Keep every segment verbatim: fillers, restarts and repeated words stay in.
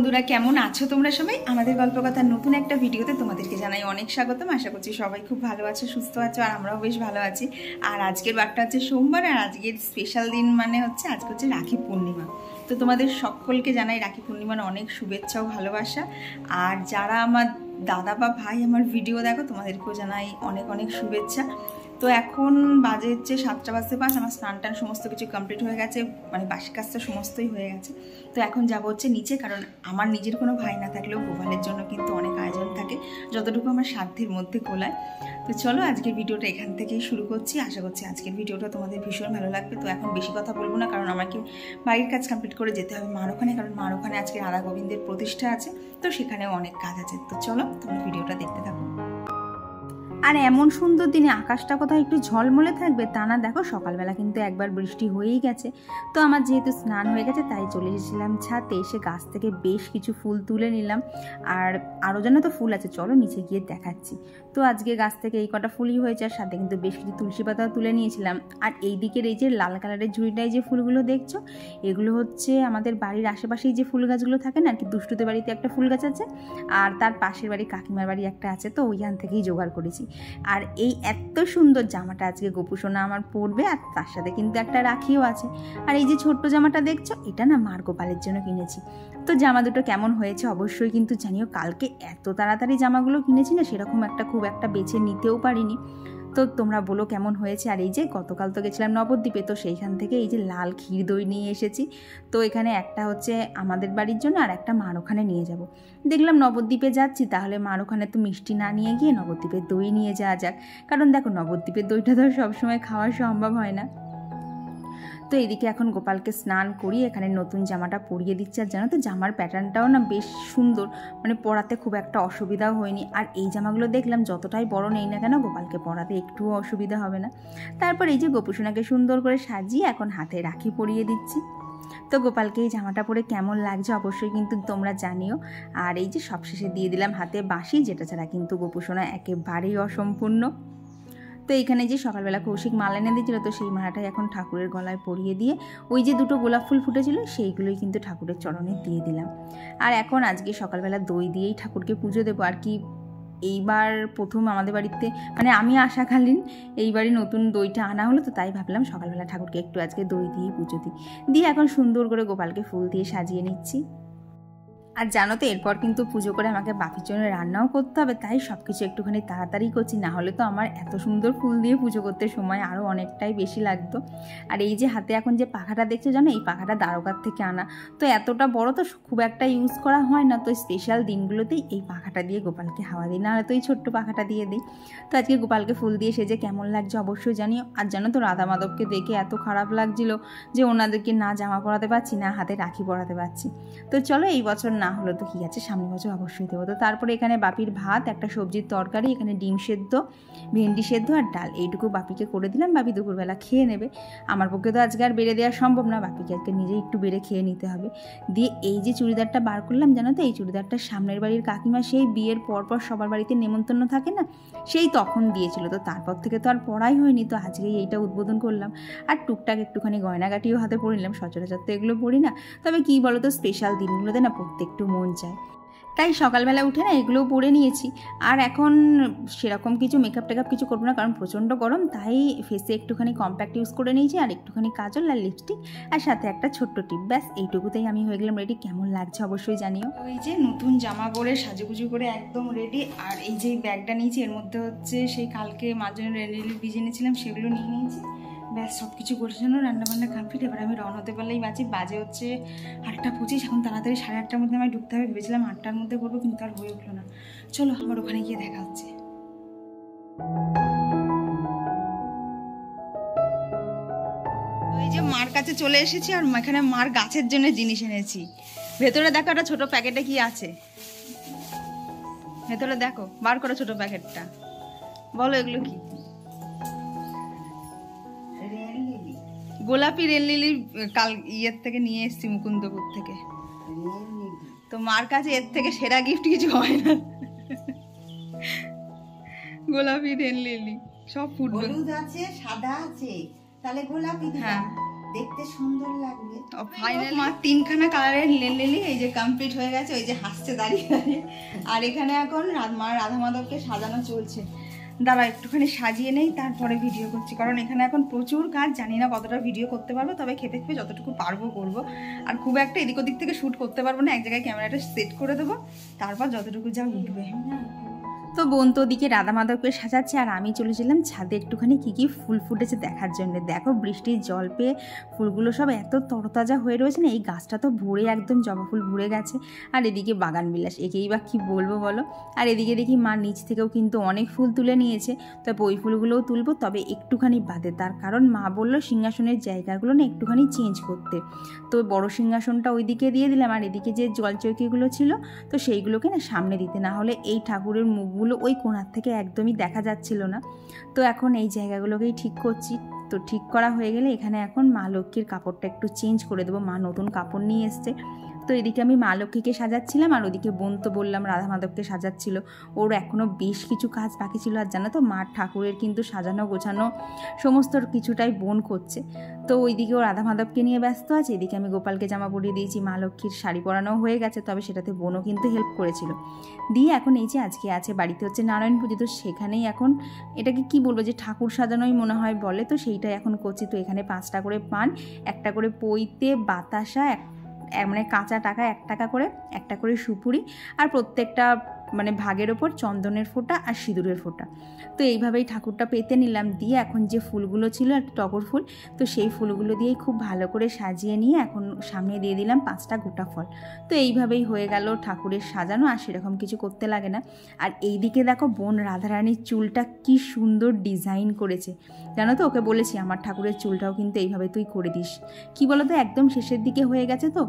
বন্ধুরা কেমন আছো তোমরা সবাই? আমাদের গল্পকথার নতুন একটা ভিডিওতে তোমাদেরকে জানাই অনেক স্বাগতম। আশা করছি সবাই খুব ভালো আছো, সুস্থ আছো, আর আমরাও বেশ ভালো আছি। আর আজকের বারটা হচ্ছে সোমবার, আর আজকের স্পেশাল দিন মানে হচ্ছে আজকে হচ্ছে রাখি পূর্ণিমা। তো তোমাদের সকলকে জানাই রাখি পূর্ণিমার অনেক শুভেচ্ছা ও ভালোবাসা। আর যারা আমার দাদা বা ভাই আমার ভিডিও দেখো তোমাদেরকেও জানাই অনেক অনেক শুভেচ্ছা। তো এখন বাজে হচ্ছে সাতটা বাজতে পাঁচ, আমার স্নান টান সমস্ত কিছু কমপ্লিট হয়ে গেছে, মানে বাসি কাজটা সমস্তই হয়ে গেছে। তো এখন যাবো হচ্ছে নিচে, কারণ আমার নিজের কোনো ভাই না থাকলেও গোপালের জন্য কিন্তু অনেক আয়োজন থাকে, যতটুকু আমার সাধ্যের মধ্যে কোলায়। তো চলো আজকের ভিডিওটা এখান থেকেই শুরু করছি। আশা করছি আজকের ভিডিওটা তোমাদের ভীষণ ভালো লাগবে। তো এখন বেশি কথা বলবো না, কারণ আমাকে বাড়ির কাজ কমপ্লিট করে যেতে হবে মার ওখানে, কারণ মার ওখানে আজকে রাধা গোবিন্দের প্রতিষ্ঠা আছে, তো সেখানেও অনেক কাজ আছে। তো চলো তোমরা ভিডিওটা দেখতে থাকো। আর এমন সুন্দর দিনে আকাশটা কোথাও একটু ঝলমলে থাকবে তা না, দেখো সকালবেলা কিন্তু একবার বৃষ্টি হয়েই গেছে। তো আমার যেহেতু স্নান হয়ে গেছে তাই চলে এসেছিলাম ছাদে, এসে গাছ থেকে বেশ কিছু ফুল তুলে নিলাম। আর আরও যেন তো ফুল আছে, চলো নিচে গিয়ে দেখাচ্ছি। তো আজকে গাছ থেকে এই কটা ফুলই হয়েছে, আর সাথে কিন্তু বেশ কিছু তুলসী পাতাও তুলে নিয়েছিলাম। আর এই দিকের এই যে লাল কালারের ঝুড়িটায় যে ফুলগুলো দেখছো, এগুলো হচ্ছে আমাদের বাড়ির আশেপাশেই যে ফুল গাছগুলো থাকে না আর কি, দুষ্টুদের বাড়িতে একটা ফুল গাছ আছে, আর তার পাশের বাড়ি কাকিমার বাড়ি একটা আছে, তো ওইখান থেকেই জোগাড় করেছি। আর এই এত সুন্দর জামাটা আজকে গোপুসোনা আমার পরবে, আর তার সাথে কিন্তু একটা রাখিও আছে। আর এই যে ছোট্ট জামাটা দেখছো, এটা না মার গোপালের জন্য কিনেছি। তো জামা দুটো কেমন হয়েছে অবশ্যই কিন্তু জানিও। কালকে এত তাড়াতাড়ি জামাগুলো কিনেছি না, সেরকম একটা খুব একটা বেছে নিতেও পারিনি। তো তোমরা বলো কেমন হয়েছে। আর এই যে গতকাল তো গেছিলাম নবদ্বীপে, তো সেইখান থেকে এই যে লাল ক্ষীর দই নিয়ে এসেছি। তো এখানে একটা হচ্ছে আমাদের বাড়ির জন্য, আর একটা মার ওখানে নিয়ে যাব। দেখলাম নবদ্বীপে যাচ্ছি, তাহলে মার ওখানে তো মিষ্টি না নিয়ে গিয়ে নবদ্বীপের দই নিয়ে যাওয়া যাক, কারণ দেখো নবদ্বীপের দইটা তো সবসময় খাওয়া সম্ভব হয় না। তো এদিকে এখন গোপালকে স্নান করিয়ে এখানে নতুন জামাটা পরিয়ে দিচ্ছে। আর জানো তো জামার প্যাটার্নটাও না বেশ সুন্দর, মানে পরাতে খুব একটা অসুবিধাও হয়নি। আর এই জামাগুলো দেখলাম যতটাই বড় নেই না কেন গোপালকে পরাতে একটুও অসুবিধা হবে না। তারপর এই যে গোপুসোনাকে সুন্দর করে সাজিয়ে এখন হাতে রাখি পরিয়ে দিচ্ছি। তো গোপালকে এই জামাটা পরে কেমন লাগছে অবশ্যই কিন্তু তোমরা জানিও। আর এই যে সবশেষে দিয়ে দিলাম হাতে বাঁশি, যেটা ছাড়া কিন্তু গোপুসোনা একেবারেই অসম্পূর্ণ। তো এইখানে যে সকালবেলা কৌশিক মালা এনে দিয়েছিল, তো সেই মালাটাই এখন ঠাকুরের গলায় পরিয়ে দিয়ে ওই যে দুটো গোলাপ ফুল ফুটেছিল সেইগুলোই কিন্তু ঠাকুরের চরণে দিয়ে দিলাম। আর এখন আজকে সকালবেলা দই দিয়েই ঠাকুরকে পুজো দেবো। আর কি এইবার প্রথম আমাদের বাড়িতে, মানে আমি আসাকালীন এইবারই নতুন দইটা আনা হলো, তো তাই ভাবলাম সকালবেলা ঠাকুরকে একটু আজকে দই দিয়ে পুজো দিই। দিয়ে এখন সুন্দর করে গোপালকে ফুল দিয়ে সাজিয়ে নিচ্ছি। আর জানো তো এরপর কিন্তু পুজো করে আমাকে বাপির জন্য রান্নাও করতে হবে, তাই সব কিছু একটুখানি তাড়াতাড়ি করছি, না হলে তো আমার এত সুন্দর ফুল দিয়ে পুজো করতে সময় আরও অনেকটাই বেশি লাগতো। আর এই যে হাতে এখন যে পাখাটা দেখছো, জানো এই পাখাটা দ্বারকার থেকে আনা, তো এতটা বড় তো খুব একটা ইউজ করা হয় না, তো স্পেশাল দিনগুলোতেই এই পাখাটা দিয়ে গোপালকে হাওয়া দিই, না হলে তো এই ছোট্ট পাখাটা দিয়ে দিই। তো আজকে গোপালকে ফুল দিয়ে সেজে কেমন লাগছে অবশ্যই জানিও। আর জানো তো রাধা মাধবকে দেখে এত খারাপ লাগছিল যে ওনাদেরকে না জামা পরাতে পারছি না হাতে রাখি পরাতে পারছি। তো চলো এই বছর না হলো তো কি আছে, সামনের বছর অবশ্যই দেবো। তো তারপরে এখানে বাপির ভাত, একটা সবজির তরকারি, এখানে ডিম সেদ্ধ, ভেন্ডি সেদ্ধ আর ডাল, এইটুকু বাপিকে করে দিলাম। বাপি দুপুরবেলা খেয়ে নেবে, আমার পক্ষে তো আজকে আর বেড়ে দেওয়া সম্ভব না, বাপিকে আজকে নিজেই একটু বেড়ে খেয়ে নিতে হবে। দিয়ে এই যে চুড়িদারটা বার করলাম, জানো তো এই চুড়িদারটা সামনের বাড়ির কাকিমা সেই বিয়ের পরপর সবার বাড়িতে নেমন্তন্ন থাকে না, সেই তখন দিয়েছিল, তো তারপর থেকে তো আর পরাই হয়নি, তো আজকেই এইটা উদ্বোধন করলাম। আর টুকটাক একটুখানি গয়নাগাটিও হাতে পরে নিলাম, সচরাচর তো এগুলো পরি না, তবে কী বলো তো স্পেশাল দিনগুলোতে না পরতে একটু মন চায়, তাই সকালবেলা উঠে না এগুলোও পরে নিয়েছি। আর এখন সেরকম কিছু মেকআপ টেকআপ কিছু করবো না, কারণ প্রচণ্ড গরম, তাই ফেসে একটুখানি কম্প্যাক্ট ইউজ করে নিয়েছি, আর একটুখানি কাজল আর লিপস্টিক, আর সাথে একটা ছোট্ট টিপ, ব্যাস এইটুকুতেই আমি হয়ে গেলাম রেডি। কেমন লাগছে অবশ্যই জানিও। তো এই যে নতুন জামা পরে সাজুগুজু করে একদম রেডি। আর এই যে ব্যাগটা নিয়েছি, এর মধ্যে হচ্ছে সেই কালকে মার জন্য রেডি ভিজে এনেছিলাম সেগুলো নিয়ে নিয়েছি। ব্যাস সব কিছু করার জন্য রান্নাবান্না কমপ্লিট। এবার আমি রওনা হতে পারলেই বাঁচি, বাজে হচ্ছে আটটা পঁচিশ, এখন তাড়াতাড়ি সাড়ে আটটার মধ্যে আমি ঢুকতে হবে, ভেবেছিলাম আটটার মধ্যে করবো, কিন্তু আর হয়ে উঠলো না। চলো আমার ওখানে গিয়ে দেখা হচ্ছে। এই যে মার কাছে চলে এসেছি, আর এখানে মার গাছের জন্য জিনিস এনেছি। ভেতরে দেখো একটা ছোট প্যাকেটে কি আছে, ভেতরে দেখো, বার করো ছোট প্যাকেটটা, বলো এগুলো কি? গোলাপি রেল লিলি, কাল ইয়ের থেকে নিয়ে এসেছি মুকুন্দপুর থেকে। তো মার কাছে এর থেকে সেরা গিফট কিছু হয় না। গোলাপি রেল লিলি সব ফুটবে, হলুদ আছে, সাদা আছে, তাহলে গোলাপি। হ্যাঁ দেখতে সুন্দর লাগবে। ফাইনাল মা তিনখানা কালারের লেলি এই যে কমপ্লিট হয়ে গেছে, ওই যে হাসছে দাঁড়িয়ে দাঁড়িয়ে। আর এখানে এখন মা রাধা মাধবকে সাজানো চলছে। দাঁড়া একটুখানি সাজিয়ে নেই, তারপরে ভিডিও করছি, কারণ এখানে এখন প্রচুর কাজ, জানি না কতটা ভিডিও করতে পারবো, তবে খেপে খেপে যতটুকু পারবো করবো। আর খুব একটা এদিক ওদিক থেকে শ্যুট করতে পারবো না, এক জায়গায় ক্যামেরাটা সেট করে দেবো, তারপর যতটুকু যা উঠবে। তো বোন তো ওদিকে রাধা মাধবকে সাজাচ্ছে, আর আমি চলেছিলাম ছাদে একটুখানি কী কী ফুল ফুটেছে দেখার জন্য। দেখো বৃষ্টির জল পেয়ে ফুলগুলো সব এত তরতাজা হয়ে রয়েছে না, এই গাছটা তো ভরে একদম জবা ফুল ভরে গেছে। আর এদিকে বাগান বিলাস, একেই বা কী বলবো বলো। আর এদিকে দেখি মা নিচ থেকেও কিন্তু অনেক ফুল তুলে নিয়েছে, তবে ওই ফুলগুলোও তুলবো, তবে একটুখানি বাদে। তার কারণ মা বললো সিংহাসনের জায়গাগুলো না একটুখানি চেঞ্জ করতে, তো বড় সিংহাসনটা ওইদিকে দিয়ে দিলাম, আর এদিকে যে জলচৌকিগুলো ছিল তো সেইগুলোকে না সামনে দিতে, না হলে এই ঠাকুরের মুখ গুলো ওই কোণার থেকে একদমই দেখা যাচ্ছিল না। তো এখন এই জায়গাগুলোকেই ঠিক করছি। তো ঠিক করা হয়ে গেলে এখানে এখন মা লক্ষ্মীর কাপড়টা একটু চেঞ্জ করে দেবো, মা নতুন কাপড় নিয়ে এসছে। তো এদিকে আমি মা লক্ষ্মীকে সাজাচ্ছিলাম, আর ওদিকে বোন তো বললাম রাধা মাধবকে সাজাচ্ছিল, ওর এখনও বেশ কিছু কাজ বাকি ছিল। আর জানো তো মার ঠাকুরের কিন্তু সাজানো গোছানো সমস্ত কিছুটাই বোন করছে। তো ওইদিকে ও রাধা মাধবকে নিয়ে ব্যস্ত আছে, এদিকে আমি গোপালকে জামা পরিয়ে দিয়েছি, মা লক্ষ্মীর শাড়ি পরানো হয়ে গেছে, তবে সেটাতে বোনও কিন্তু হেল্প করেছিল। দিয়ে এখন এই যে আজকে আছে বাড়িতে হচ্ছে নারায়ণ পুজো, তো সেখানেই এখন এটাকে কি বলবো যে ঠাকুর সাজানোই মনে হয় বলে, তো সেইটাই এখন করছি। তো এখানে পাঁচটা করে পান, একটা করে পৈতে, বাতাসা, এক মানে কাঁচা টাকা এক টাকা করে, একটা করে সুপুরি, আর প্রত্যেকটা মানে ভাগের ওপর চন্দনের ফোঁটা আর সিঁদুরের ফোঁটা। তো এইভাবেই ঠাকুরটা পেতে নিলাম। দিয়ে এখন যে ফুলগুলো ছিল একটা টগর ফুল, তো সেই ফুলগুলো দিয়েই খুব ভালো করে সাজিয়ে নিয়ে এখন সামনে দিয়ে দিলাম পাঁচটা গোটা ফল। তো এইভাবেই হয়ে গেল ঠাকুরের সাজানো, আর সেরকম কিছু করতে লাগে না। আর এইদিকে দেখো বোন রাধারানীর চুলটা কি সুন্দর ডিজাইন করেছে, জানো তো ওকে বলেছি আমার ঠাকুরের চুলটাও কিন্তু এইভাবে তুই করে দিস। কি বলতো একদম শেষের দিকে হয়ে গেছে, তো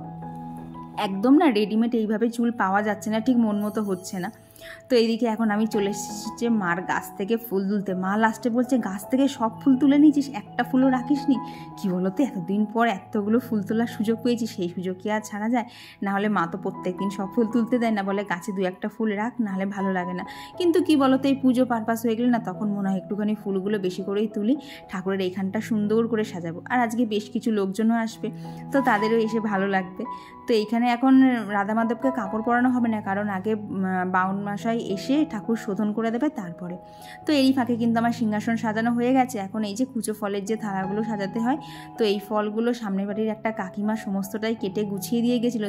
একদম না রেডিমেড এইভাবে চুল পাওয়া যাচ্ছে না, ঠিক মন মতো হচ্ছে না। তো এইদিকে এখন আমি চলে এসেছি মার গাছ থেকে ফুল তুলতে। মা লাস্টে বলছে গাছ থেকে সব ফুল তুলে নিয়েছিস, একটা ফুলও রাখিস নি। কী বলো তো এতদিন পর এতগুলো ফুল তোলার সুযোগ পেয়েছি, সেই সুযোগ কি আর ছাড়া যায়? নাহলে মা তো প্রত্যেক দিন সব ফুল তুলতে দেয় না, বলে গাছে দু একটা ফুল রাখ, নাহলে ভালো লাগে না। কিন্তু কি বলো তো এই পুজো পারপাস হয়ে গেলে না, তখন মনে হয় একটুখানি ফুলগুলো বেশি করেই তুলি, ঠাকুরের এইখানটা সুন্দর করে সাজাবো। আর আজকে বেশ কিছু লোকজনও আসবে, তো তাদেরও এসে ভালো লাগবে। তো এইখানে এখন রাধা মাধবকে কাপড় পরানো হবে না, কারণ আগে বাউন মশাই এসে ঠাকুর শোধন করে দেবে তারপরে। তো এই ফাঁকে কিন্তু আমার সিংহাসন সাজানো হয়ে গেছে। এখন এই যে কুচো ফলের যে থালাগুলো সাজাতে হয়, তো এই ফলগুলো সামনের বাড়ির একটা কাকিমা সমস্তটাই কেটে গুছিয়ে দিয়ে গেছিলো।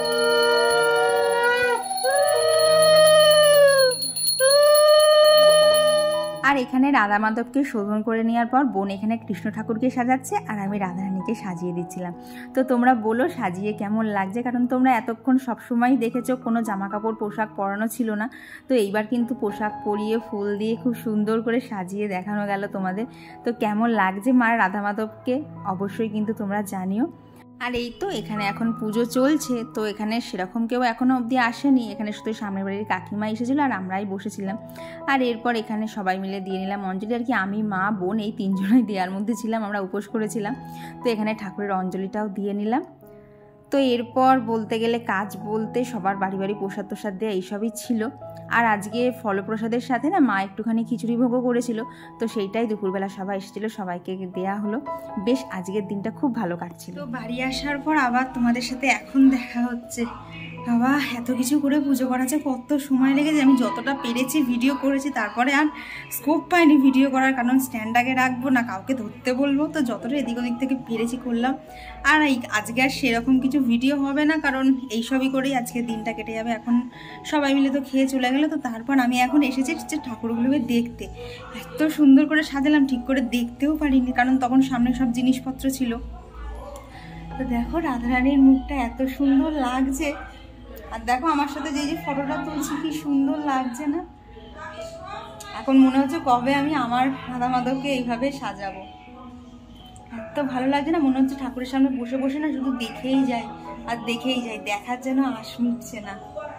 আর এখানে রাধা মাধবকে শোধন করে নেওয়ার পর বোন এখানে কৃষ্ণ ঠাকুরকে সাজাচ্ছে, আর আমি রাধারানীকে সাজিয়ে দিচ্ছিলাম। তো তোমরা বলো সাজিয়ে কেমন লাগছে, কারণ তোমরা এতক্ষণ সবসময় দেখেছো কোনো জামা কাপড় পোশাক পরানো ছিল না, তো এইবার কিন্তু পোশাক পরিয়ে ফুল দিয়ে খুব সুন্দর করে সাজিয়ে দেখানো গেল তোমাদের। তো কেমন লাগছে মার রাধা মাধবকে অবশ্যই কিন্তু তোমরা জানিও। আর এই তো এখানে এখন পুজো চলছে, তো এখানে সেরকম কেউ এখনও অবধি আসেনি, এখানে শুধু সামনের বাড়ির কাকিমা এসেছিলো আর আমরাই বসেছিলাম। আর এরপর এখানে সবাই মিলে দিয়ে নিলাম অঞ্জলি, আর কি আমি মা বোন এই তিনজনাই দেওয়ার মধ্যে ছিলাম, আমরা উপোস করেছিলাম। তো এখানে ঠাকুরের অঞ্জলিটাও দিয়ে নিলাম। তো এরপর বলতে গেলে কাজ বলতে সবার বাড়ি বাড়ি প্রসাদ তোসাদ দেওয়া এইসবই ছিল। আর আজকে ফলপ্রসাদের সাথে না মা একটুখানি খিচুড়ি ভোগও করেছিল, তো সেইটাই দুপুরবেলা সবাই এসেছিলো, সবাইকে দেয়া হলো। বেশ আজকের দিনটা খুব ভালো কাটছিল। তো বাড়ি আসার পর আবার তোমাদের সাথে এখন দেখা হচ্ছে। বাবা এত কিছু করে পুজো করাচ্ছে, কত সময় লেগেছে। আমি যতটা পেরেছি ভিডিও করেছি, তারপরে আর স্কোপ পাইনি ভিডিও করার, কারণ স্ট্যান্ড আগে রাখবো না কাউকে ধরতে বলবো, তো যতটা এদিক ওদিক থেকে পেরেছি করলাম। আর এই আজকে আর সেরকম কিছু ভিডিও হবে না, কারণ এইসবই করেই আজকে দিনটা কেটে যাবে। এখন সবাই মিলে তো খেয়ে চলে গেলো, তো তারপর আমি এখন এসেছি যে ঠাকুরগুলোকে দেখতে। এত সুন্দর করে সাজালাম, ঠিক করে দেখতেও পারিনি, কারণ তখন সামনে সব জিনিসপত্র ছিল। তো দেখো রাধারানীর মুখটা এত সুন্দর লাগছে, আর দেখো আমার সাথে যে যে ফটোটা তুলছি কি সুন্দর লাগছে না। এখন মনে হচ্ছে কবে আমি আমার রাধা মাধবকে এইভাবে সাজাবো, এত ভালো লাগছে না। মনে হচ্ছে ঠাকুরের সামনে বসে বসে না শুধু দেখেই যাই আর দেখেই যাই, দেখার যেন আশ মিটছে না।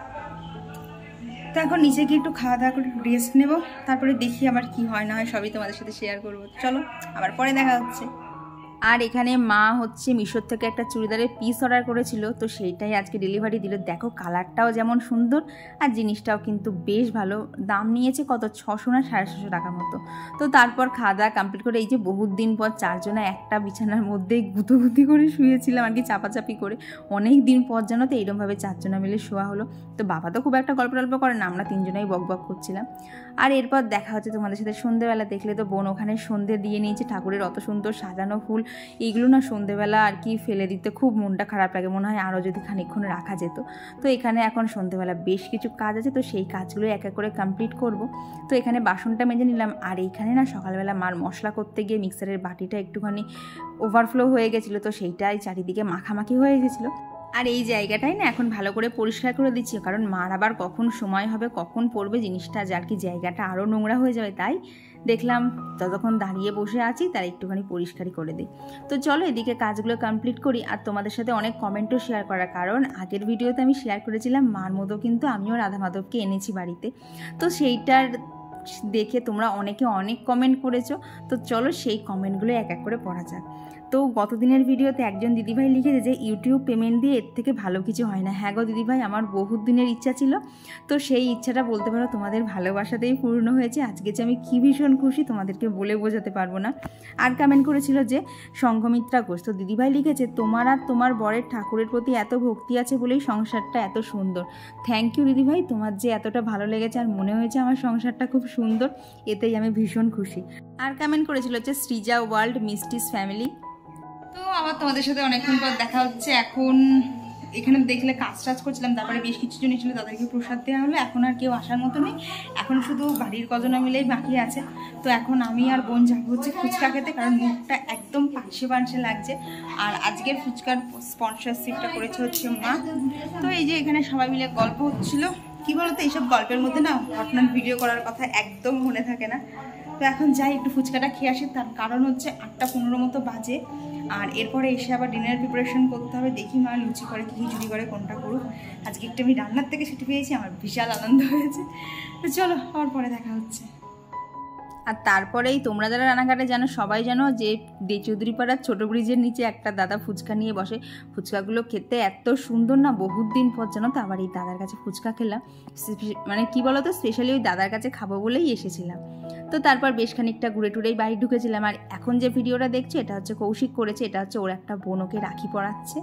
তো এখন নিচে গিয়ে একটু খাওয়া দাওয়া করে রেস্ট নেবো, তারপরে দেখি আবার কি হয় না হয় সবই তোমাদের সাথে শেয়ার করবো। চলো আবার পরে দেখা হচ্ছে। আর এখানে মা হচ্ছে মিশোর থেকে একটা চুড়িদারের পিস অর্ডার করেছিল, তো সেইটাই আজকে ডেলিভারি দিল। দেখো কালারটাও যেমন সুন্দর আর জিনিসটাও কিন্তু বেশ ভালো। দাম নিয়েছে কত, ছশো না সাড়ে ছশো টাকা মতো। তো তারপর খাওয়া দাওয়া কমপ্লিট করে এই যে বহুত দিন পর চারজনে একটা বিছানার মধ্যেই গুঁতোগুতি করে শুয়েছিলাম আর কি, চাপাচাপি করে। অনেক দিন পর জানো তো এইরকমভাবে চারজনা মিলে শোয়া হলো। তো বাবা তো খুব একটা গল্প টল্প করে না, আমরা তিনজনেই বক বক করছিলাম। আর এরপর দেখা হচ্ছে তোমাদের সাথে সন্ধ্যেবেলা। দেখলে তো বোন ওখানে সন্ধ্যে দিয়ে নিয়েছে, ঠাকুরের অত সুন্দর সাজানো ফুল, এইগুলো না সন্ধ্যেবেলা আর কি ফেলে দিতে খুব মনটা খারাপ লাগে, মনে হয় আরও যদি খানিকক্ষণ রাখা যেত। তো এখানে এখন সন্ধ্যেবেলা বেশ কিছু কাজ আছে, তো সেই কাজগুলো এক এক করে কমপ্লিট করব। তো এখানে বাসনটা মেজে নিলাম। আর এইখানে না সকালবেলা মার মশলা করতে গিয়ে মিক্সারের বাটিটা একটুখানি ওভারফ্লো হয়ে গেছিলো, তো সেইটাই চারিদিকে মাখামাখি হয়ে গেছিলো। আর এই জায়গাটাই না এখন ভালো করে পরিষ্কার করে দিচ্ছি, কারণ মার আবার কখন সময় হবে, কখন পড়বে জিনিসটা, যার কি জায়গাটা আরও নোংরা হয়ে যাবে। তাই দেখলাম ততক্ষণ দাঁড়িয়ে বসে আছি, তার একটুখানি পরিষ্কারই করে দিই। তো চলো এদিকে কাজগুলো কমপ্লিট করি। আর তোমাদের সাথে অনেক কমেন্টও শেয়ার করার, কারণ আগের ভিডিওতে আমি শেয়ার করেছিলাম মার মতো কিন্তু আমিও রাধা মাধবকে এনেছি বাড়িতে। তো সেইটার দেখে তোমরা অনেকে অনেক কমেন্ট করেছো। তো চলো সেই কমেন্টগুলো এক এক করে পড়া যাক। তো গতদিনের ভিডিওতে একজন দিদিভাই লিখেছে যে ইউটিউব পেমেন্ট দিয়ে এর থেকে ভালো কিছু হয় না। হ্যাঁ গো দিদিভাই, আমার বহুত দিনের ইচ্ছা ছিল, তো সেই ইচ্ছাটা বলতে পারো তোমাদের ভালোবাসাতেই পূর্ণ হয়েছে। আজকে যে আমি কী ভীষণ খুশি তোমাদেরকে বলে বোঝাতে পারবো না। আর কমেন্ট করেছিল যে সংঘমিত্রা ঘোষ, তো দিদিভাই লিখেছে তোমার আর তোমার বরের ঠাকুরের প্রতি এত ভক্তি আছে বলেই সংসারটা এত সুন্দর। থ্যাংক ইউ দিদিভাই, তোমার যে এতটা ভালো লেগেছে আর মনে হয়েছে আমার সংসারটা খুব সুন্দর, এতেই আমি ভীষণ খুশি। আর কমেন্ট করেছিল হচ্ছে সৃজা ওয়ার্ল্ড মিস্টিস ফ্যামিলি। তো আবার তোমাদের সাথে অনেকক্ষণ পর দেখা হচ্ছে। এখন এখানে দেখলে কাজ টাজ করছিলাম, তারপরে বেশ কিছু জন ছিল, তাদেরকে প্রসাদ দেওয়া হলো। এখন আর কেউ আসার মতো নেই, এখন শুধু বাড়ির কজনা মিলেই বাকি আছে। তো এখন আমি আর বোন যাবো হচ্ছে ফুচকা খেতে, কারণ মুখটা একদম পানসে পানসে লাগছে। আর আজকের ফুচকার স্পন্সরশিপটা করেছে হচ্ছে মা। তো এই যে এখানে সবাই মিলে গল্প হচ্ছিল। কী বলতো, এইসব গল্পের মধ্যে না ঘটনার ভিডিও করার কথা একদম মনে থাকে না। তো এখন যাই একটু ফুচকাটা খেয়ে আসি, তার কারণ হচ্ছে আটটা পনেরো মতো বাজে। আর এরপরে এসে আবার ডিনার প্রিপারেশন করতে হবে। দেখি মা লুচি করে কি খিচুড়ি করে কোনটা করুক। আজকে একটু আমি রান্নার থেকে ছুটি পেয়েছি, আমার বিশাল আনন্দ হয়েছে। তো চলো আবার পরে দেখা হচ্ছে। আর তারপরেই তোমরা যারা রানাঘাটে জানো সবাই জানো যে দে চৌধুরীপাড়ার ছোটো ব্রিজের নিচে একটা দাদা ফুচকা নিয়ে বসে। ফুচকাগুলো খেতে এত সুন্দর না, বহুত দিন পর জানো তো আবার এই দাদার কাছে ফুচকা খেলাম। মানে কি বলো তো, স্পেশালি ওই দাদার কাছে খাবো বলেই এসেছিলাম। তো তারপর বেশ খানিকটা ঘুরে টুরেই বাড়ি ঢুকেছিলাম। আর এখন যে ভিডিওটা দেখছো এটা হচ্ছে কৌশিক করেছে, এটা হচ্ছে ওর একটা বোনকে রাখি পরাচ্ছে।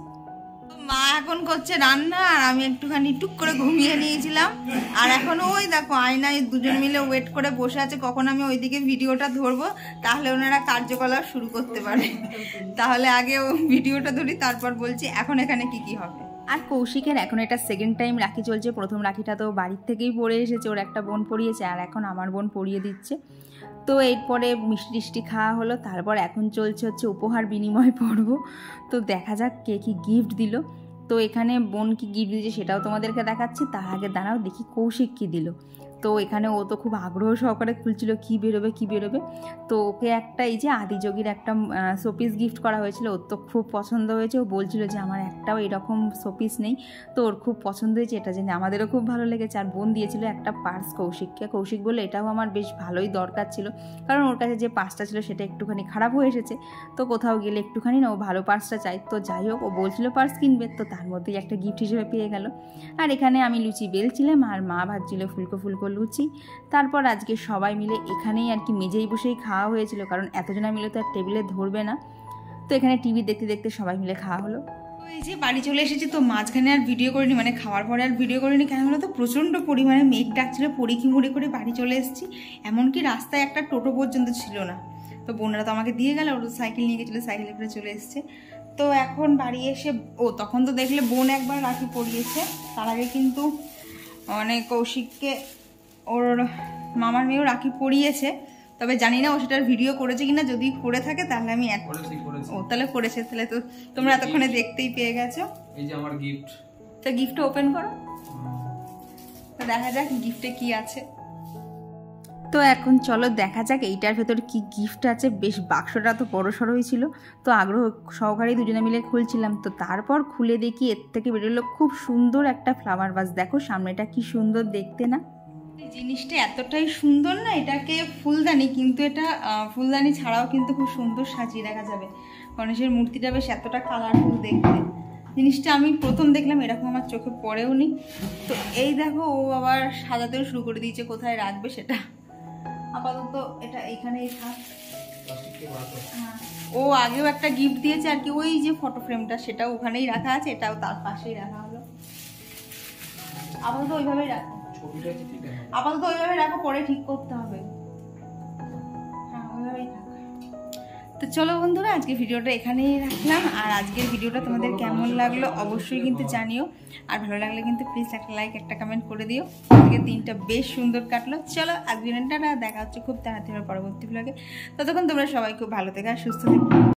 মা এখন করছে রান্না, আর আমি একটুখানি টুক করে ঘুমিয়ে নিয়েছিলাম। আর এখন ওই দেখো আয়নায় দুজন মিলে ওয়েট করে বসে আছে কখন আমি ওইদিকে ভিডিওটা ধরবো, তাহলে ওনারা কার্যকলাপ শুরু করতে পারে। তাহলে আগে ভিডিওটা ধরি, তারপর বলছি এখন এখানে কি কি হবে। আর কৌশিকের এখন এটা সেকেন্ড টাইম রাখি চলছে। প্রথম রাখিটা তো বাড়ির থেকেই পড়ে এসেছে, ওর একটা বোন পড়িয়েছে, আর এখন আমার বোন পড়িয়ে দিচ্ছে। তো এরপরে মিষ্টি টিষ্টি খাওয়া হলো, তারপর এখন চলছে হচ্ছে উপহার বিনিময় পর্ব। তো দেখা যাক কে কি গিফট দিল। তো এখানে বোন কি গিফট দিয়েছে সেটাও তোমাদেরকে দেখাচ্ছি। তার আগে দাঁড়াও দেখি কৌশিক কি দিল। তো এখানে ও তো খুব আগ্রহ সহকারে খুলছিল কী বেরোবে কী বেরোবে। তো ওকে একটা এই যে আদিযোগীর একটা শোপিস গিফট করা হয়েছিল, ওর তো খুব পছন্দ হয়েছে। ও বলছিল যে আমার একটাও এরকম শোপিস নেই, তো ওর খুব পছন্দ হয়েছে, এটা জেনে আমাদেরও খুব ভালো লেগেছে। আর বোন দিয়েছিল একটা পার্স কৌশিককে। কৌশিক বলে এটাও আমার বেশ ভালোই দরকার ছিল, কারণ ওর কাছে যে পার্সটা ছিল সেটা একটুখানি খারাপ হয়ে এসেছে। তো কোথাও গেলে একটুখানি না ও ভালো পার্সটা চাই। তো যাই হোক, ও বলছিল পার্স কিনবে, তো তার মধ্যেই একটা গিফট হিসেবে পেয়ে গেল। আর এখানে আমি লুচি বেলছিলাম আর মা ভাজছিল ফুলকো ফুলকো লুচি। তারপর আজকে সবাই মিলে এখানেই আর কি মেজেই বসেই খাওয়া হয়েছিল, কারণ এতজনা মিলে তো আর টেবিলে ধরবে না। তো এখানে টিভি দেখতে দেখতে সবাই মিলে খাওয়া হলো। তো এই যে বাড়ি চলে এসেছি, তো মাঝখানে আর ভিডিও করিনি, মানে খাওয়ার পরে আর ভিডিও করিনি। কেন বলো তো, প্রচণ্ড পরিমাণে মেঘ ডাকছিল, পরীক্ষি মুড়ি করে বাড়ি চলে এসেছি। এমনকি রাস্তায় একটা টোটো পর্যন্ত ছিল না। তো বোনরা তো আমাকে দিয়ে গেল, ওর সাইকেল নিয়ে গেছিলো, সাইকেলে করে চলে এসছে। তো এখন বাড়ি এসে ও তখন তো দেখলে বোন একবার রাখি পরিয়েছে, তার আগে কিন্তু অনেক কৌশিককে ওর মামার মেয়েও রাখি পরিয়েছে। তবে জানি না ও সেটার ভিডিও করেছে কিনা, যদি করে থাকে তাহলে আমি ও তাহলে করেছে, তাহলে তো তোমরা এতক্ষণে দেখতেই পেয়ে গেছো। এই যে আমার গিফট, তো গিফটটা ওপেন করো, তো দেখা যাক গিফটে কি আছে। তো এখন চলো দেখা যাক এইটার ভেতর কি গিফট আছে। বেশ বাক্সটা তো বড় সড়োই ছিল, তো আগ্রহ সহকারেই দুজনে মিলে খুলছিলাম। তো তারপর খুলে দেখি এর থেকে বেরোলো খুব সুন্দর একটা ফ্লাওয়ার ভাস। দেখো সামনেটা কি সুন্দর দেখতে না, জিনিসটা এতটাই সুন্দর না, এটাকে ফুলদানি, কিন্তু এটা ফুলদানি ছাড়াও কিন্তু খুব সুন্দর সাজিয়ে রাখা যাবে। গণেশের মূর্তিটা বেশ এতটা কালারফুল দেখতে। জিনিসটা আমি প্রথম দেখলাম, এরকম আমার চোখে পড়েও নি। তো এই দেখো ও আবার সাজাতেও শুরু করে দিয়েছে, কোথায় রাখবে সেটা। আপাতত এটা এইখানেই থাক। ও আগেও একটা গিফট দিয়েছে আর কি, ওই যে ফটো ফ্রেমটা, সেটাও ওখানেই রাখা আছে, এটাও তার পাশেই রাখা হলো। আপাতত ওইভাবেই রাখো, আপাতত ওইভাবে রাখো, পরে ঠিক করতে হবে। হ্যাঁ ওইভাবেই থাক। তো চলো বন্ধুরা, আজকে ভিডিওটা এখানেই রাখলাম। আর আজকের ভিডিওটা তোমাদের কেমন লাগলো অবশ্যই কিন্তু জানিও। আর ভালো লাগলে কিন্তু প্লিজ একটা লাইক একটা কমেন্ট করে দিও। আজকে দিনটা বেশ সুন্দর কাটলো। চলো আজকের দিনটা দেখা হচ্ছে খুব তাড়াতাড়ি পরবর্তী ব্লগে। ততক্ষণ তোমরা সবাই খুব ভালো থেকো আর সুস্থ থেকো।